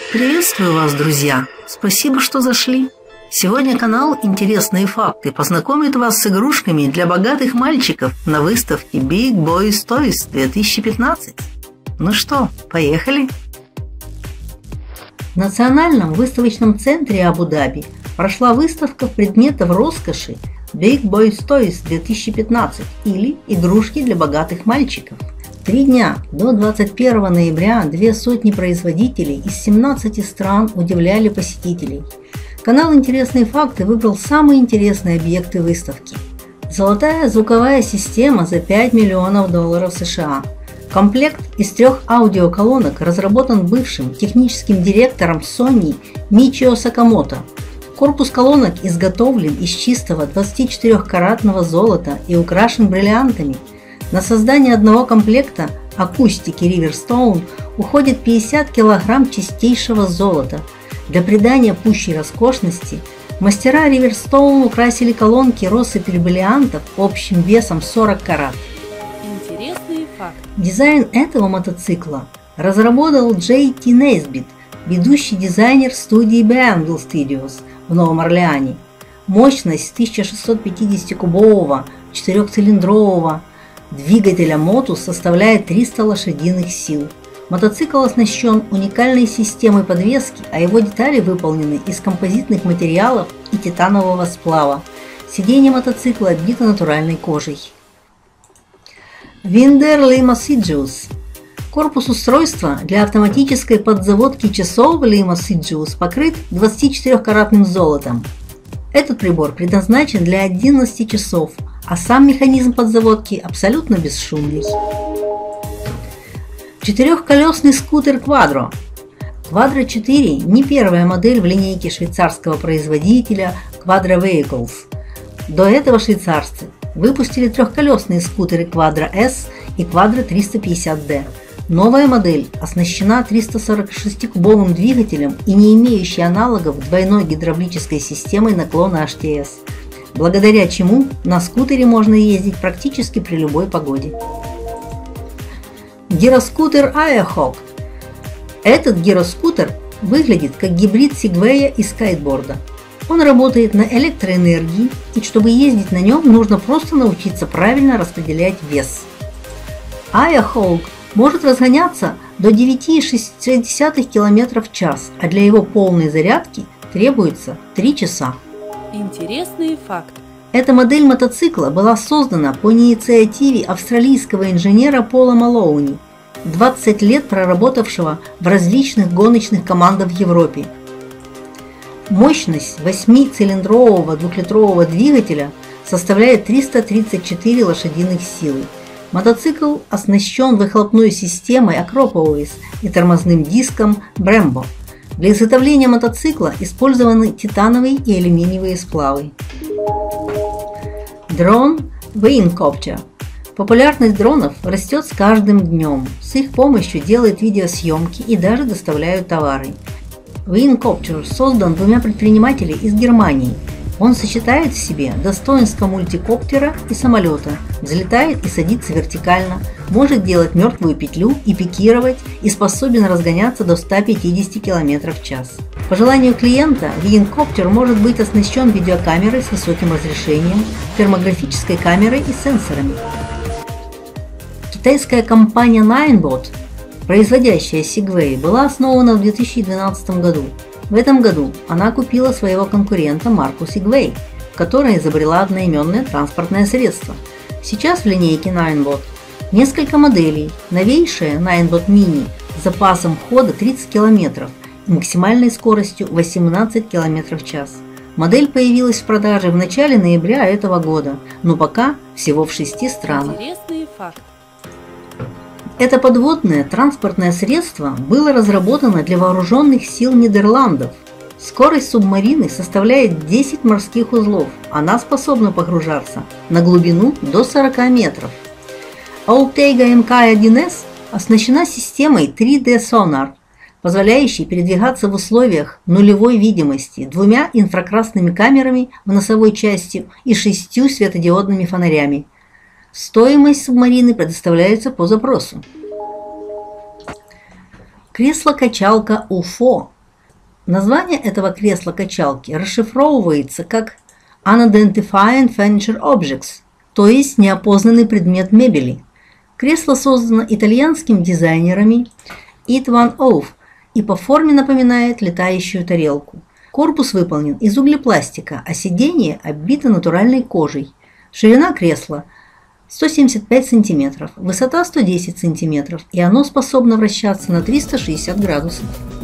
Приветствую вас, друзья! Спасибо, что зашли. Сегодня канал «Интересные факты» познакомит вас с игрушками для богатых мальчиков на выставке Big Boys Toys 2015. Ну что, поехали? В Национальном выставочном центре Абу-Даби прошла выставка предметов роскоши Big Boys Toys 2015 или «Игрушки для богатых мальчиков». 3 дня до 21 ноября 200 производителей из 17 стран удивляли посетителей. Канал «Интересные факты» выбрал самые интересные объекты выставки. Золотая звуковая система за $5 миллионов США. Комплект из 3 аудиоколонок разработан бывшим техническим директором Sony Мичио Сакамото. Корпус колонок изготовлен из чистого 24-каратного золота и украшен бриллиантами. На создание одного комплекта акустики Riverstone уходит 50 кг чистейшего золота. Для придания пущей роскошности мастера Riverstone украсили колонки россыпью бриллиантов общим весом 40 карат. Интересный факт. Дизайн этого мотоцикла разработал Джей Ти Нейсбит, ведущий дизайнер студии Beanvil Studios в Новом Орлеане. Мощность 1650-кубового 4-цилиндрового двигателя Motus составляет 300 лошадиных сил. Мотоцикл оснащен уникальной системой подвески, а его детали выполнены из композитных материалов и титанового сплава. Сиденье мотоцикла обито натуральной кожей. Winder Lima Sidious. Корпус устройства для автоматической подзаводки часов Lima Sidious покрыт 24-каратным золотом. Этот прибор предназначен для 11 часов, а сам механизм подзаводки абсолютно бесшумный. 4-колесный скутер Quadro. Quadro 4 не первая модель в линейке швейцарского производителя Quadro Vehicles. До этого швейцарцы выпустили 3-колесные скутеры Quadro S и Quadro 350D. Новая модель оснащена 346-кубовым двигателем и не имеющей аналогов двойной гидравлической системой наклона HTS, благодаря чему на скутере можно ездить практически при любой погоде. Гироскутер Airhawk. Этот гироскутер выглядит как гибрид сегвея и скейтборда. Он работает на электроэнергии, и чтобы ездить на нем, нужно просто научиться правильно распределять вес. Airhawk может разгоняться до 9,6 км в час, а для его полной зарядки требуется 3 часа. Интересный факт. Эта модель мотоцикла была создана по инициативе австралийского инженера Пола Малоуни, 20 лет проработавшего в различных гоночных командах в Европе. Мощность 8-цилиндрового 2-литрового двигателя составляет 334 лошадиных силы. Мотоцикл оснащен выхлопной системой Acropolis и тормозным диском Brembo. Для изготовления мотоцикла использованы титановые и алюминиевые сплавы. Дрон Wingcopter. Популярность дронов растет с каждым днем. С их помощью делают видеосъемки и даже доставляют товары. Wingcopter создан 2 предпринимателями из Германии. Он сочетает в себе достоинства мультикоптера и самолета, взлетает и садится вертикально, может делать мертвую петлю и пикировать и способен разгоняться до 150 км в час. По желанию клиента, Wingcopter может быть оснащен видеокамерой с высоким разрешением, термографической камерой и сенсорами. Китайская компания Ninebot, производящая Segway, была основана в 2012 году. В этом году она купила своего конкурента марку Segway, которая изобрела одноименное транспортное средство. Сейчас в линейке Ninebot несколько моделей. Новейшая Ninebot Mini с запасом хода 30 км и максимальной скоростью 18 км в час. Модель появилась в продаже в начале ноября этого года, но пока всего в 6 странах. Интересный факт. Это подводное транспортное средство было разработано для вооруженных сил Нидерландов. Скорость субмарины составляет 10 морских узлов. Она способна погружаться на глубину до 40 метров. Ultega MK1S оснащена системой 3D Sonar, позволяющей передвигаться в условиях нулевой видимости, 2 инфракрасными камерами в носовой части и 6 светодиодными фонарями. Стоимость субмарины предоставляется по запросу. Кресло-качалка UFO Название этого кресла-качалки расшифровывается как Unidentified Furniture Objects, то есть неопознанный предмет мебели. Кресло создано итальянскими дизайнерами It One Off и по форме напоминает летающую тарелку. Корпус выполнен из углепластика, а сиденье оббито натуральной кожей. Ширина кресла 175 см, высота 110 см, и оно способно вращаться на 360 градусов.